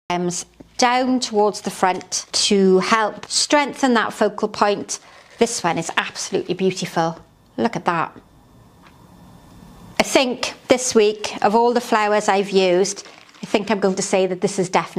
down towards the front to help strengthen that focal point. This one is absolutely beautiful. Look at that. I think this week, of all the flowers I've used, I think I'm going to say that this is definitely